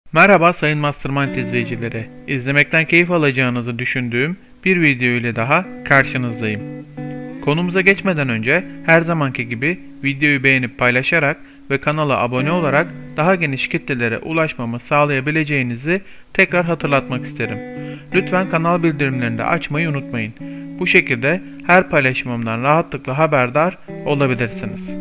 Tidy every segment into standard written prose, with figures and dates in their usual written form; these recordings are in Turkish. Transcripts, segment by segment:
Merhaba sayın Mastermind izleyicileri. İzlemekten keyif alacağınızı düşündüğüm bir video ile daha karşınızdayım. Konumuza geçmeden önce her zamanki gibi videoyu beğenip paylaşarak ve kanala abone olarak daha geniş kitlelere ulaşmamı sağlayabileceğinizi tekrar hatırlatmak isterim. Lütfen kanal bildirimlerini de açmayı unutmayın. Bu şekilde her paylaşımımdan rahatlıkla haberdar olabilirsiniz.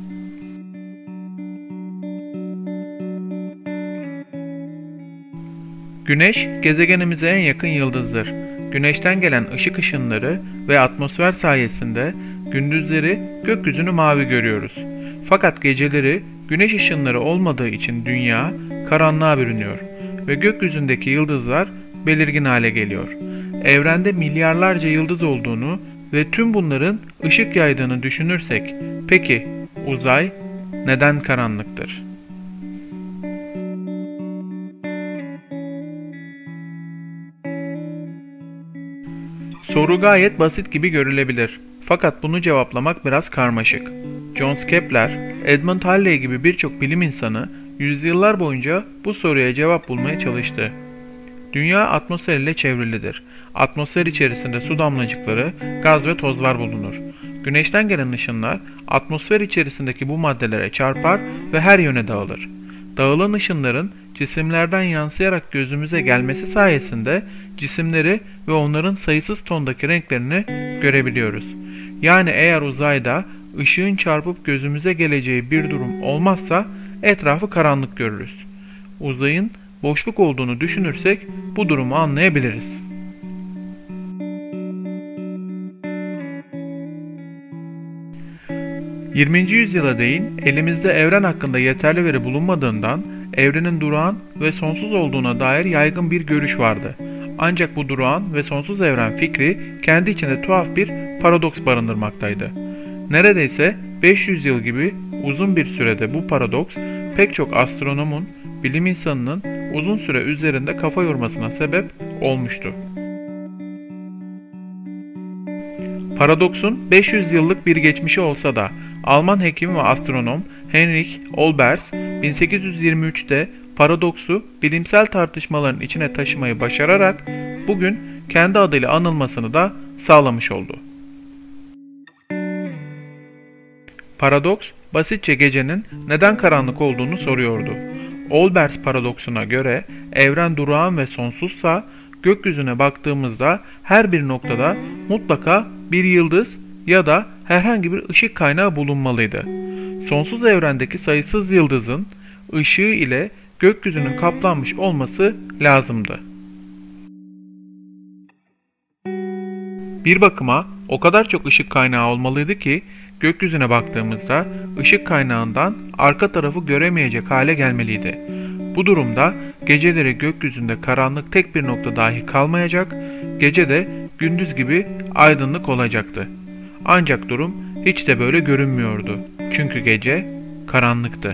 Güneş, gezegenimize en yakın yıldızdır. Güneşten gelen ışık ışınları ve atmosfer sayesinde gündüzleri gökyüzünü mavi görüyoruz. Fakat geceleri güneş ışınları olmadığı için dünya karanlığa bürünüyor ve gökyüzündeki yıldızlar belirgin hale geliyor. Evrende milyarlarca yıldız olduğunu ve tüm bunların ışık yaydığını düşünürsek, peki uzay neden karanlıktır? Soru gayet basit gibi görülebilir. Fakat bunu cevaplamak biraz karmaşık. Jöns Kepler, Edmund Halley gibi birçok bilim insanı yüzyıllar boyunca bu soruya cevap bulmaya çalıştı. Dünya atmosfer ile çevrilidir. Atmosfer içerisinde su damlacıkları, gaz ve tozlar bulunur. Güneşten gelen ışınlar atmosfer içerisindeki bu maddelere çarpar ve her yöne dağılır. Dağılan ışınların cisimlerden yansıyarak gözümüze gelmesi sayesinde cisimleri ve onların sayısız tondaki renklerini görebiliyoruz. Yani eğer uzayda ışığın çarpıp gözümüze geleceği bir durum olmazsa etrafı karanlık görürüz. Uzayın boşluk olduğunu düşünürsek bu durumu anlayabiliriz. ...20. yüzyıla değin elimizde evren hakkında yeterli veri bulunmadığından evrenin durağan ve sonsuz olduğuna dair yaygın bir görüş vardı. Ancak bu durağan ve sonsuz evren fikri kendi içinde tuhaf bir paradoks barındırmaktaydı. Neredeyse 500 yıl gibi uzun bir sürede bu paradoks pek çok astronomun, bilim insanının uzun süre üzerinde kafa yormasına sebep olmuştu. Paradoksun 500 yıllık bir geçmişi olsa da Alman hekim ve astronom Heinrich Olbers 1823'te paradoksu bilimsel tartışmaların içine taşımayı başararak bugün kendi adıyla anılmasını da sağlamış oldu. Paradoks, basitçe gecenin neden karanlık olduğunu soruyordu. Olbers paradoksuna göre evren durağan ve sonsuzsa gökyüzüne baktığımızda her bir noktada mutlaka bir yıldız ya da herhangi bir ışık kaynağı bulunmalıydı. Sonsuz evrendeki sayısız yıldızın ışığı ile gökyüzünün kaplanmış olması lazımdı. Bir bakıma o kadar çok ışık kaynağı olmalıydı ki gökyüzüne baktığımızda ışık kaynağından arka tarafı göremeyecek hale gelmeliydi. Bu durumda geceleri gökyüzünde karanlık tek bir nokta dahi kalmayacak, gece de gündüz gibi aydınlık olacaktı. Ancak durum hiç de böyle görünmüyordu. Çünkü gece karanlıktı.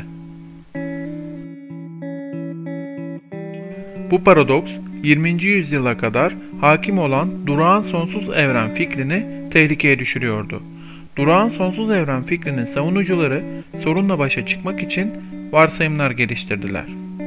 Bu paradoks 20. yüzyıla kadar hakim olan durağan sonsuz evren fikrini tehlikeye düşürüyordu. Durağan sonsuz evren fikrinin savunucuları sorunla başa çıkmak için varsayımlar geliştirdiler.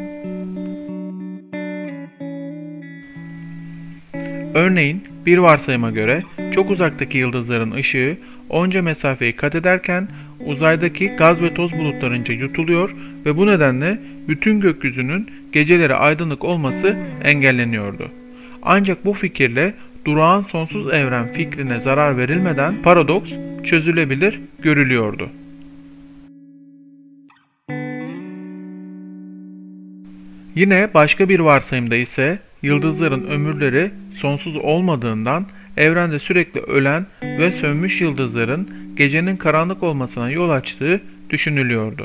Örneğin bir varsayıma göre çok uzaktaki yıldızların ışığı onca mesafeyi kat ederken uzaydaki gaz ve toz bulutlarınca yutuluyor ve bu nedenle bütün gökyüzünün geceleri aydınlık olması engelleniyordu. Ancak bu fikirle durağan sonsuz evren fikrine zarar verilmeden paradoks çözülebilir görülüyordu. Yine başka bir varsayımda ise yıldızların ömürleri sonsuz olmadığından evrende sürekli ölen ve sönmüş yıldızların gecenin karanlık olmasına yol açtığı düşünülüyordu.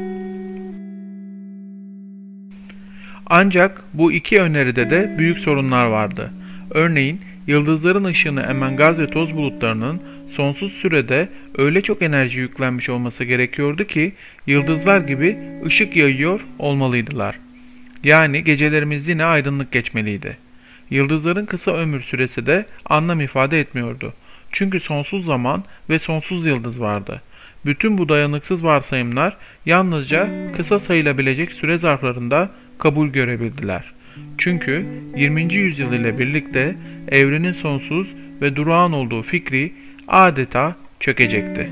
Ancak bu iki öneride de büyük sorunlar vardı. Örneğin yıldızların ışığını emen gaz ve toz bulutlarının sonsuz sürede öyle çok enerji yüklenmiş olması gerekiyordu ki yıldızlar gibi ışık yayıyor olmalıydılar. Yani gecelerimiz yine aydınlık geçmeliydi. Yıldızların kısa ömür süresi de anlam ifade etmiyordu. Çünkü sonsuz zaman ve sonsuz yıldız vardı. Bütün bu dayanıksız varsayımlar yalnızca kısa sayılabilecek süre zarflarında kabul görebildiler. Çünkü 20. yüzyıl ile birlikte evrenin sonsuz ve durağan olduğu fikri adeta çökecekti.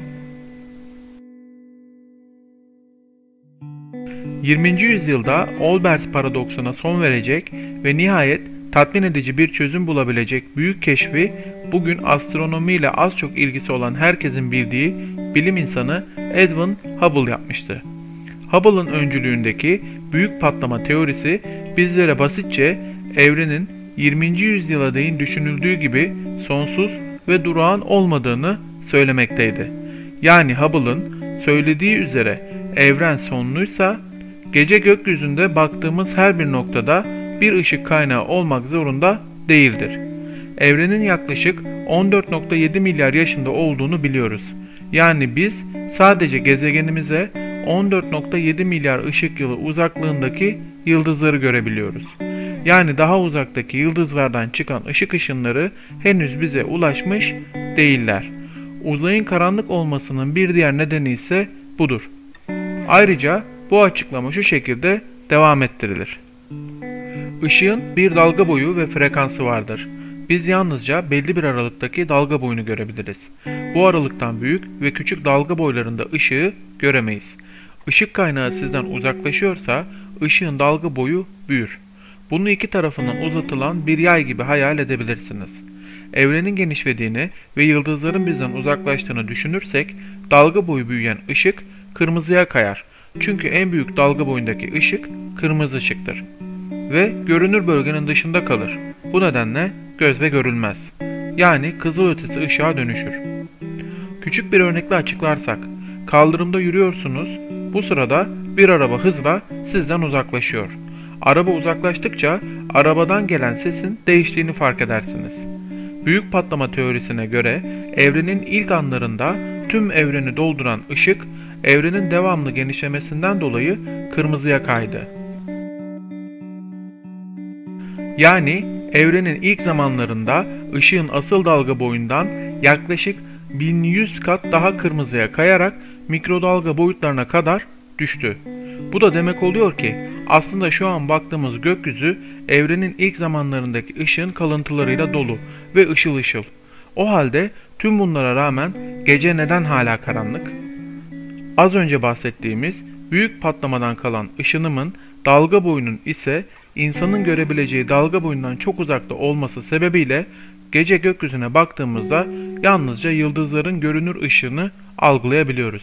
20. yüzyılda Olbers paradoksuna son verecek ve nihayet tatmin edici bir çözüm bulabilecek büyük keşfi bugün astronomiyle az çok ilgisi olan herkesin bildiği bilim insanı Edwin Hubble yapmıştı. Hubble'ın öncülüğündeki büyük patlama teorisi bizlere basitçe evrenin 20. yüzyıla değin düşünüldüğü gibi sonsuz ve durağan olmadığını söylemekteydi. Yani Hubble'ın söylediği üzere evren sonluysa gece gökyüzünde baktığımız her bir noktada bir ışık kaynağı olmak zorunda değildir. Evrenin yaklaşık 14,7 milyar yaşında olduğunu biliyoruz. Yani biz sadece gezegenimize 14,7 milyar ışık yılı uzaklığındaki yıldızları görebiliyoruz. Yani daha uzaktaki yıldızlardan çıkan ışık ışınları henüz bize ulaşmış değiller. Uzayın karanlık olmasının bir diğer nedeni ise budur. Ayrıca bu açıklama şu şekilde devam ettirilir. Işığın bir dalga boyu ve frekansı vardır. Biz yalnızca belli bir aralıktaki dalga boyunu görebiliriz. Bu aralıktan büyük ve küçük dalga boylarında ışığı göremeyiz. Işık kaynağı sizden uzaklaşıyorsa ışığın dalga boyu büyür. Bunu iki tarafından uzatılan bir yay gibi hayal edebilirsiniz. Evrenin genişlediğini ve yıldızların bizden uzaklaştığını düşünürsek dalga boyu büyüyen ışık kırmızıya kayar. Çünkü en büyük dalga boyundaki ışık kırmızı ışıktır ve görünür bölgenin dışında kalır. Bu nedenle gözle görülmez. Yani kızılötesi ışığa dönüşür. Küçük bir örnekle açıklarsak, kaldırımda yürüyorsunuz, bu sırada bir araba hızla sizden uzaklaşıyor. Araba uzaklaştıkça arabadan gelen sesin değiştiğini fark edersiniz. Büyük patlama teorisine göre evrenin ilk anlarında tüm evreni dolduran ışık, evrenin devamlı genişlemesinden dolayı kırmızıya kaydı. Yani evrenin ilk zamanlarında ışığın asıl dalga boyundan yaklaşık 1100 kat daha kırmızıya kayarak mikrodalga boyutlarına kadar düştü. Bu da demek oluyor ki aslında şu an baktığımız gökyüzü evrenin ilk zamanlarındaki ışığın kalıntılarıyla dolu ve ışıl ışıl. O halde tüm bunlara rağmen gece neden hala karanlık? Az önce bahsettiğimiz büyük patlamadan kalan ışınımın dalga boyunun ise insanın görebileceği dalga boyundan çok uzakta olması sebebiyle gece gökyüzüne baktığımızda yalnızca yıldızların görünür ışığını algılayabiliyoruz.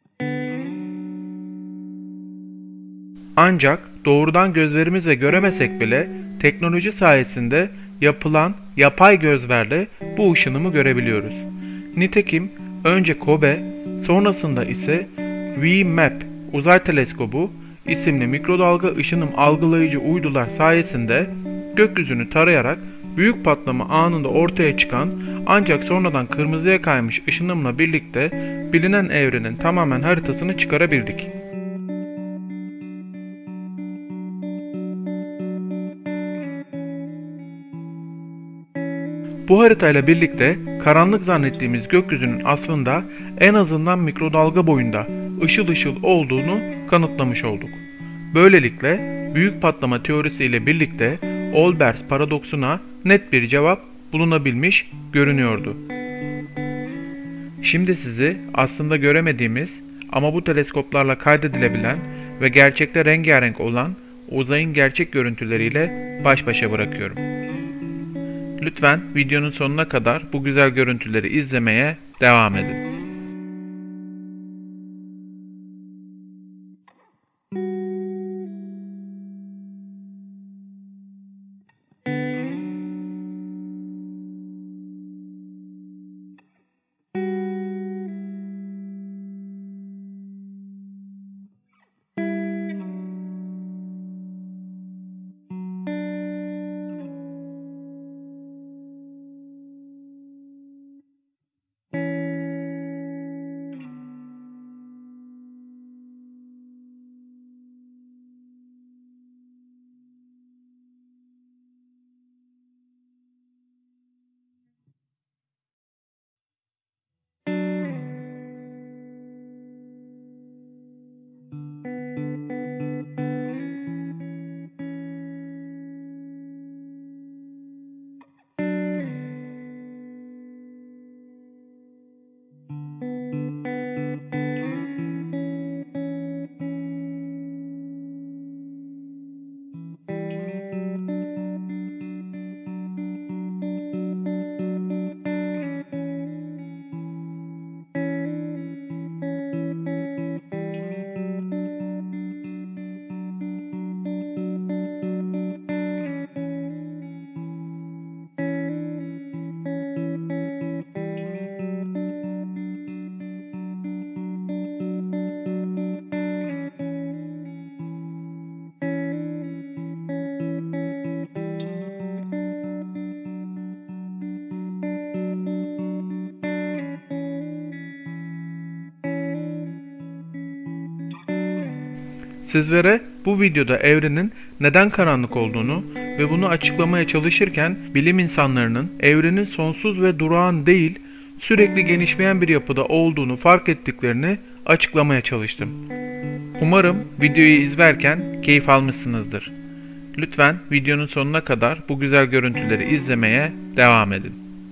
Ancak doğrudan gözlerimizle göremesek bile teknoloji sayesinde yapılan yapay gözlerle bu ışınımı görebiliyoruz. Nitekim önce COBE, sonrasında ise WMAP uzay teleskobu isimli mikrodalga ışınım algılayıcı uydular sayesinde gökyüzünü tarayarak büyük patlama anında ortaya çıkan ancak sonradan kırmızıya kaymış ışınımla birlikte bilinen evrenin tamamen haritasını çıkarabildik. Bu haritayla birlikte karanlık zannettiğimiz gökyüzünün aslında en azından mikrodalga boyunda ışıl ışıl olduğunu kanıtlamış olduk. Böylelikle büyük patlama teorisi ile birlikte Olbers paradoksuna net bir cevap bulunabilmiş görünüyordu. Şimdi sizi aslında göremediğimiz ama bu teleskoplarla kaydedilebilen ve gerçekte rengarenk olan uzayın gerçek görüntüleriyle baş başa bırakıyorum. Lütfen videonun sonuna kadar bu güzel görüntüleri izlemeye devam edin. Sizlere bu videoda evrenin neden karanlık olduğunu ve bunu açıklamaya çalışırken bilim insanlarının evrenin sonsuz ve durağan değil, sürekli genişleyen bir yapıda olduğunu fark ettiklerini açıklamaya çalıştım. Umarım videoyu izlerken keyif almışsınızdır. Lütfen videonun sonuna kadar bu güzel görüntüleri izlemeye devam edin.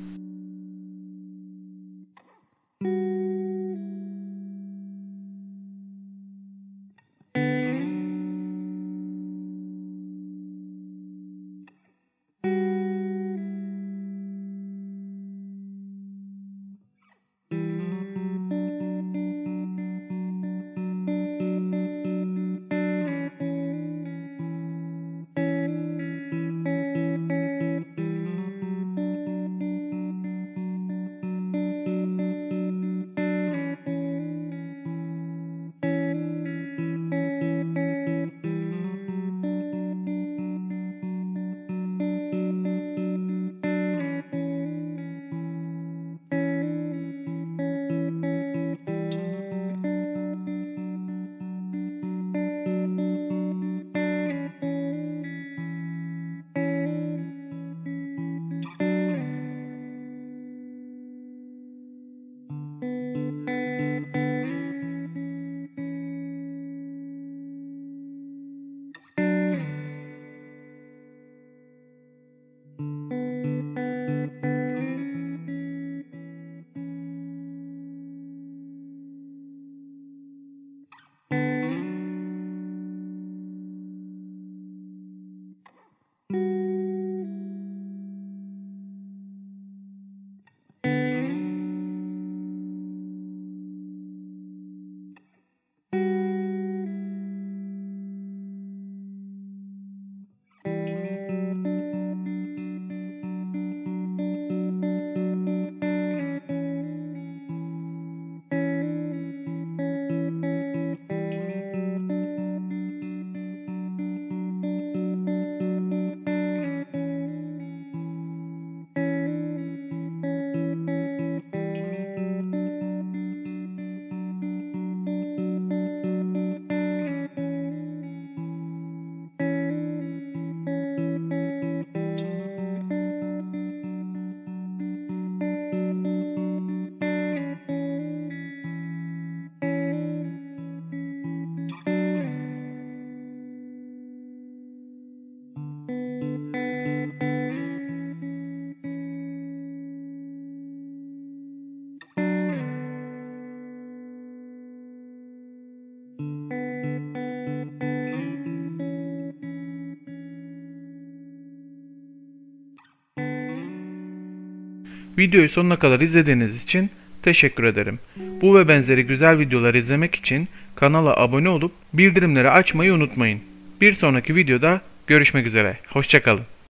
Videoyu sonuna kadar izlediğiniz için teşekkür ederim. Bu ve benzeri güzel videolar izlemek için kanala abone olup bildirimleri açmayı unutmayın. Bir sonraki videoda görüşmek üzere. Hoşça kalın.